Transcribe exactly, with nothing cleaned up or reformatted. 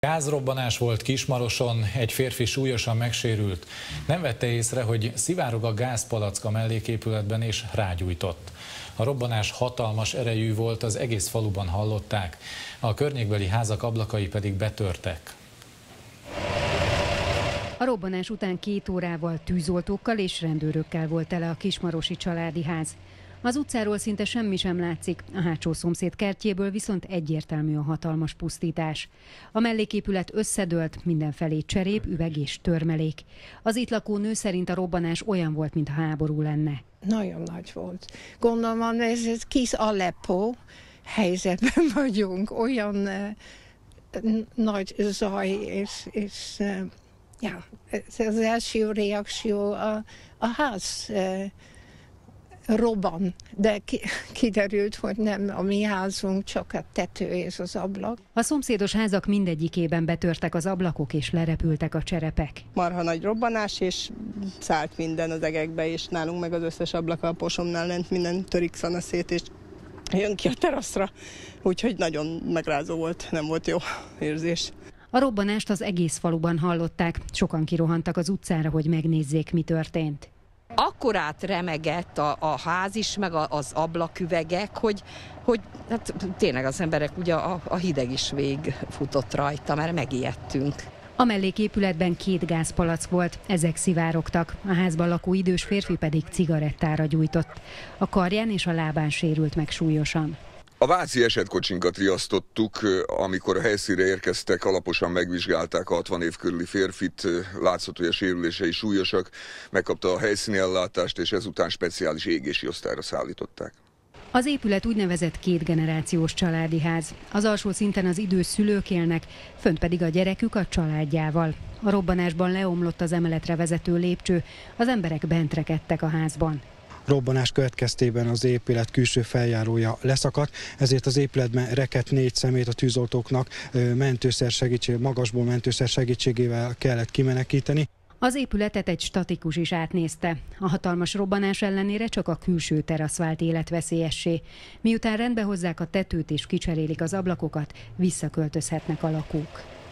Gázrobbanás volt Kismaroson, egy férfi súlyosan megsérült. Nem vette észre, hogy szivárog a gázpalack a melléképületben, és rágyújtott. A robbanás hatalmas erejű volt, az egész faluban hallották, a környékbeli házak ablakai pedig betörtek. A robbanás után két órával tűzoltókkal és rendőrökkel volt tele a kismarosi családi ház. Az utcáról szinte semmi sem látszik, a hátsó szomszéd kertjéből viszont egyértelmű a hatalmas pusztítás. A melléképület összedőlt, mindenfelé cserép, üveg és törmelék. Az itt lakó nő szerint a robbanás olyan volt, mintha háború lenne. Nagyon nagy volt. Gondolom, ez egy kis Aleppo helyzetben vagyunk, olyan uh, nagy zaj, és, és uh, ja, ez az első reakció a, a ház uh, robban, de ki, kiderült, hogy nem a mi házunk, csak a tető és az ablak. A szomszédos házak mindegyikében betörtek az ablakok és lerepültek a cserepek. Marha nagy robbanás, és szállt minden az egekbe, és nálunk meg az összes ablak a posomnál lent minden törik szana szét, és jön ki a teraszra, úgyhogy nagyon megrázó volt, nem volt jó érzés. A robbanást az egész faluban hallották, sokan kirohantak az utcára, hogy megnézzék, mi történt. Akkorát remegett a, a ház is, meg a, az ablaküvegek, hogy, hogy hát tényleg az emberek, ugye a, a hideg is végigfutott rajta, mert megijedtünk. A melléképületben két gázpalack volt, ezek szivárogtak, a házban lakó idős férfi pedig cigarettára gyújtott. A karján és a lábán sérült meg súlyosan. A váci esetkocsinkat riasztottuk, amikor a helyszínre érkeztek, alaposan megvizsgálták a hatvan év körüli férfit, látszott, hogy a sérülései súlyosak, megkapta a helyszíni ellátást, és ezután speciális égési osztályra szállították. Az épület úgynevezett kétgenerációs családi ház. Az alsó szinten az idős szülők élnek, fönt pedig a gyerekük a családjával. A robbanásban leomlott az emeletre vezető lépcső, az emberek bent rekedtek a házban. Robbanás következtében az épület külső feljárója leszakadt, ezért az épületben rekedt négy személyt a tűzoltóknak mentőszer segítség, magasból mentőszer segítségével kellett kimenekíteni. Az épületet egy statikus is átnézte. A hatalmas robbanás ellenére csak a külső terasz vált életveszélyessé. Miután rendbe hozzák a tetőt és kicserélik az ablakokat, visszaköltözhetnek a lakók.